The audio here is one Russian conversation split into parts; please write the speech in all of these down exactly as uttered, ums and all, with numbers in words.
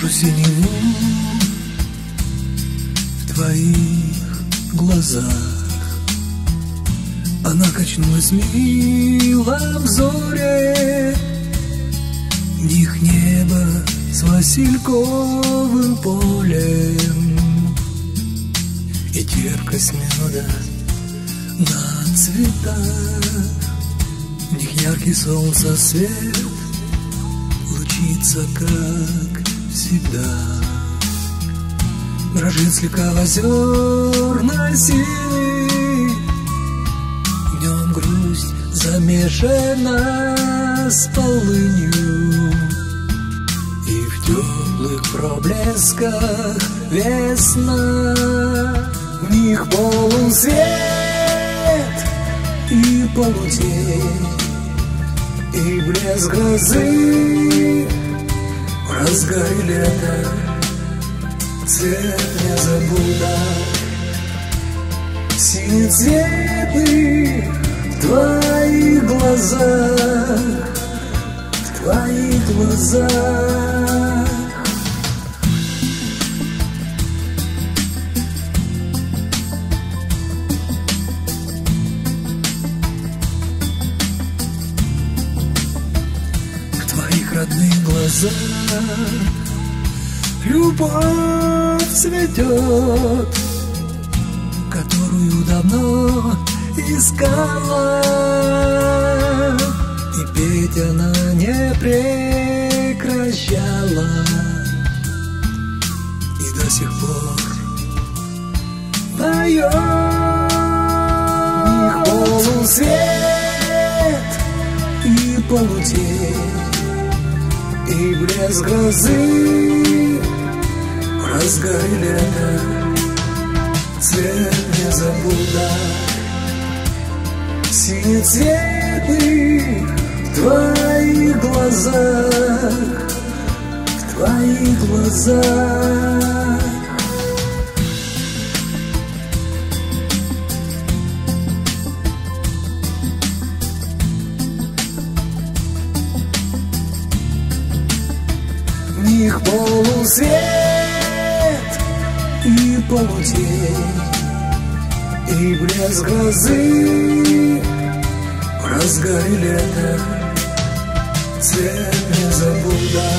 Вижу синеву в твоих глазах. Она качнулась мило в взоре, в них небо с васильковым полем и терпкость меда на цветах. В них яркий солнца свет лучится, как всегда. Дрожит слегка в озерной силы, в нем грусть замешана с полынью, и в теплых проблесках весна. В них полусвет и полутень, и блеск грозы в разгаре лета. Цвет не забуда, синецветный в твоих глазах, в твоих глазах. В твоих родных глазах любовь цветет, которую давно искала, и петь она не прекращала, и до сих пор поет. В них полусвет и полутень, и блеск грозы в разгаре лета. Цвет не забуда, синецветный в твоих глазах, в твоих глазах. В них полусвет и полутень, и блеск грозы в разгаре лета. Цвет не забуда,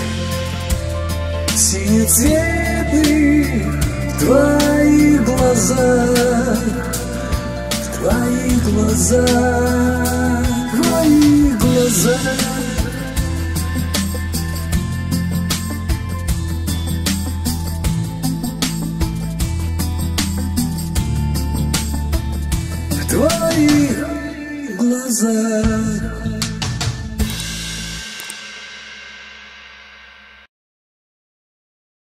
синецветный в твоих глазах, в твоих глазах, в твоих глазах. В твоих глазах.